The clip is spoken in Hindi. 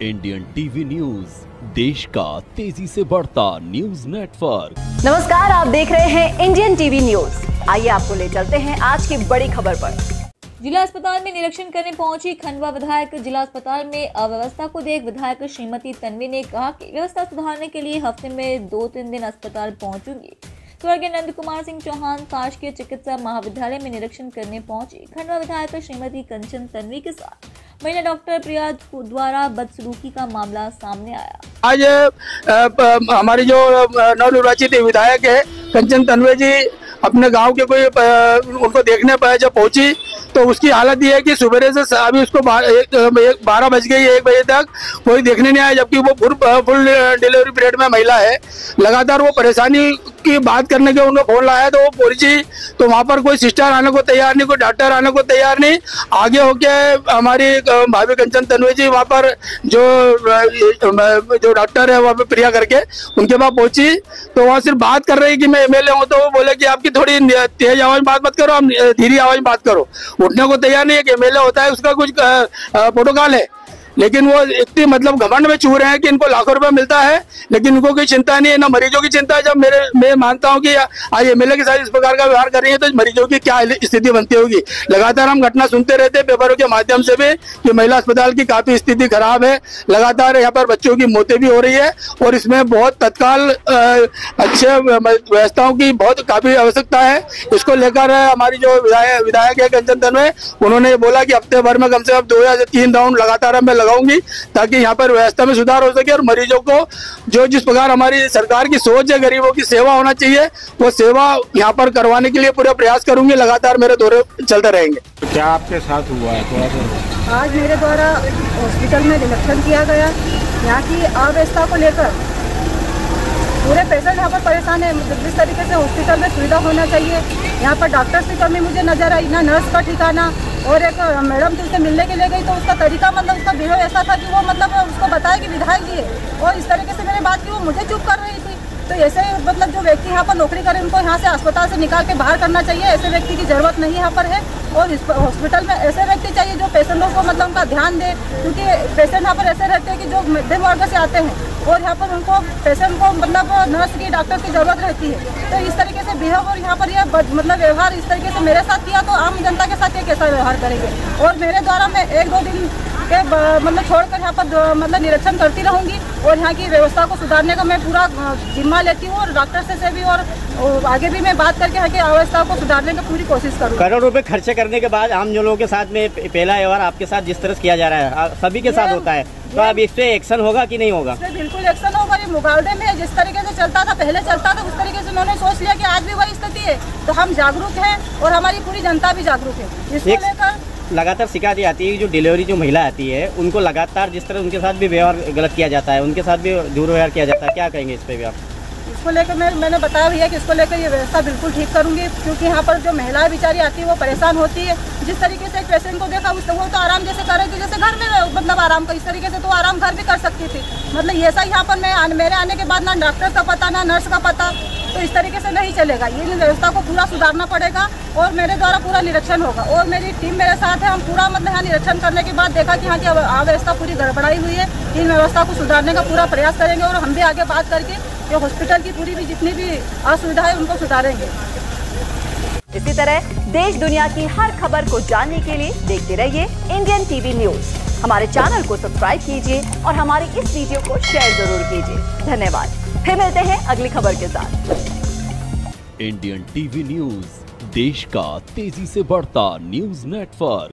इंडियन टीवी न्यूज, देश का तेजी से बढ़ता न्यूज नेटवर्क। नमस्कार, आप देख रहे हैं इंडियन टीवी न्यूज। आइए आपको ले चलते हैं आज की बड़ी खबर पर। जिला अस्पताल में निरीक्षण करने पहुंची खंडवा विधायक। जिला अस्पताल में अव्यवस्था को देख विधायक श्रीमती तन्वी ने कहा कि व्यवस्था सुधारने के लिए हफ्ते में 2-3 दिन अस्पताल पहुंचूंगी। स्वर्गीय नंद कुमार सिंह चौहान शासकीय चिकित्सा महाविद्यालय में निरीक्षण करने पहुंची खंडवा विधायक श्रीमती कंचन तन्वी के साथ महिला डॉक्टर प्रिया द्वारा बदसलूकी का मामला सामने आया। आज हमारी जो नवनिर्वाचित विधायक है कंचन तन्वी जी अपने गांव के कोई उनको देखने पर जब पहुंची तो उसकी हालत ये है कि सुबह से अभी उसको 12 बज गई, 1 बजे तक कोई देखने नहीं आया, जबकि वो फुल डिलीवरी पीरियड में महिला है। लगातार वो परेशानी की बात करने के उनको फोन लाया तो वो पहुंची तो वहाँ पर कोई सिस्टर आने को तैयार नहीं, कोई डॉक्टर आने को तैयार नहीं। आगे होके हमारी भाभी कंचन तन्वी जी वहाँ पर जो डॉक्टर है वहाँ पे प्रिया करके उनके पास पहुंची तो वहाँ सिर्फ बात कर रही कि मैं एमएलए हूँ, तो वो बोले कि आपकी थोड़ी तेज आवाज बात मत करो, आप धीरे आवाज बात करो। उठने को तैयार नहीं है कि एमएलए होता है उसका कुछ प्रोटोकॉल है, लेकिन वो इतनी मतलब घमंड में चूर हैं कि इनको लाखों रुपए मिलता है लेकिन उनको कोई चिंता नहीं है, ना मरीजों की चिंता है। जब मैं मानता हूं कि आज एमएलए के साथ इस प्रकार का व्यवहार कर रही है तो मरीजों की क्या स्थिति बनती होगी। लगातार हम घटना सुनते रहते हैं पेपरों के माध्यम से भी कि महिला अस्पताल की काफी स्थिति खराब है। लगातार यहाँ पर बच्चों की मौतें भी हो रही है और इसमें बहुत तत्काल अच्छे व्यवस्थाओं की बहुत काफी आवश्यकता है। इसको लेकर हमारी जो विधायक है कंचन तन्वी, उन्होंने बोला कि हफ्ते भर में कम से कम 2 या 3 राउंड लगातार मैं लगाऊंगी ताकि यहाँ पर व्यवस्था में सुधार हो सके और मरीजों को जो जिस प्रकार हमारी सरकार की सोच है गरीबों की सेवा होना चाहिए वो सेवा यहाँ पर करवाने के लिए पूरा प्रयास करूंगी। लगातार मेरे दौरे चलते रहेंगे। तो क्या आपके साथ हुआ है थोड़ा सा? आज मेरे द्वारा हॉस्पिटल में निरीक्षण किया गया। यहाँ की अव्यवस्था को लेकर पूरे पेशेंट यहाँ पर परेशान है। जिस तरीके से हॉस्पिटल में सुविधा होना चाहिए यहाँ पर डॉक्टर्स की कमी मुझे नजर आई, ना नर्स का ठिकाना। और एक मैडम थी उससे मिलने के लिए गई तो उसका तरीका मतलब उसका बिहेव ऐसा था कि वो मतलब उसको बताया कि विधायक जी है और इस तरीके से मैंने बात की, वो मुझे चुप कर रही थी। तो ऐसे मतलब जो व्यक्ति यहाँ पर नौकरी करे उनको यहाँ से अस्पताल से निकाल के बाहर करना चाहिए। ऐसे व्यक्ति की जरूरत नहीं यहाँ पर है और इस हॉस्पिटल में ऐसे व्यक्ति चाहिए जो पेशेंटों को मतलब उनका ध्यान दे, क्योंकि पेशेंट यहाँ पर ऐसे रहते हैं कि जो मध्यम वर्ग से आते हैं और यहाँ पर उनको पेशेंट को मतलब नर्स की डॉक्टर की जरूरत रहती है। तो इस तरीके से बिहेव और यहाँ पर यह मतलब व्यवहार इस तरीके से मेरे साथ किया तो आम जनता के साथ ये कैसा व्यवहार करेंगे। और मेरे द्वारा मैं 1-2 दिन के मतलब छोड़कर यहाँ पर मतलब निरीक्षण करती रहूंगी और यहाँ की व्यवस्था को सुधारने का मैं पूरा जिम्मा लेती हूँ और डॉक्टर से भी और आगे भी मैं बात करके यहाँ की अव्यवस्था को सुधारने की पूरी कोशिश करूँ। करोड़ रुपए खर्चे करने के बाद आम लोगों के साथ में पहला व्यवहार आपके साथ जिस तरह से किया जा रहा है सभी के साथ होता है, तो अब इस पे एक्शन होगा कि नहीं होगा? बिल्कुल एक्शन होगा। ये मुबालदे में जिस तरीके से चलता था पहले चलता था उस तरीके से उन्होंने सोच लिया कि आज भी वही स्थिति है, तो हम जागरूक हैं और हमारी पूरी जनता भी जागरूक है। इसको लेकर लगातार शिकायतें आती है जो डिलीवरी जो महिला आती है उनको लगातार जिस तरह उनके साथ भी व्यवहार गलत किया जाता है, उनके साथ भी दुर्व्यवहार किया जाता है, क्या कहेंगे इस पे भी आप? इसको लेकर मैंने बताया भैया कि इसको लेकर ये व्यवस्था बिल्कुल ठीक करूंगी, क्योंकि यहाँ पर जो महिलाएं बेचारी आती है वो परेशान होती है। जिस तरीके से एक पेशेंट को देखा उससे वो तो आराम जैसे कर रही थी जैसे घर में मतलब आराम का, इस तरीके से तो आराम घर भी कर सकती थी। मतलब ये ऐसा यहाँ पर मेरे आने के बाद ना डॉक्टर का पता ना नर्स का पता, तो इस तरीके से नहीं चलेगा। ये व्यवस्था को पूरा सुधारना पड़ेगा और मेरे द्वारा पूरा निरीक्षण होगा और मेरी टीम मेरे साथ है। हम पूरा मतलब यहाँ निरीक्षण करने के बाद देखा कि यहाँ की अव्यवस्था पूरी गड़बड़ाई हुई है। इन व्यवस्था को सुधारने का पूरा प्रयास करेंगे और हम भी आगे बात करके जो हॉस्पिटल की पूरी भी जितनी भी असुविधा है उनको सुधारेंगे। इसी तरह देश दुनिया की हर खबर को जानने के लिए देखते रहिए इंडियन टीवी न्यूज। हमारे चैनल को सब्सक्राइब कीजिए और हमारी इस वीडियो को शेयर जरूर कीजिए। धन्यवाद। फिर मिलते हैं अगली खबर के साथ। इंडियन टीवी न्यूज, देश का तेजी से बढ़ता न्यूज नेटवर्क।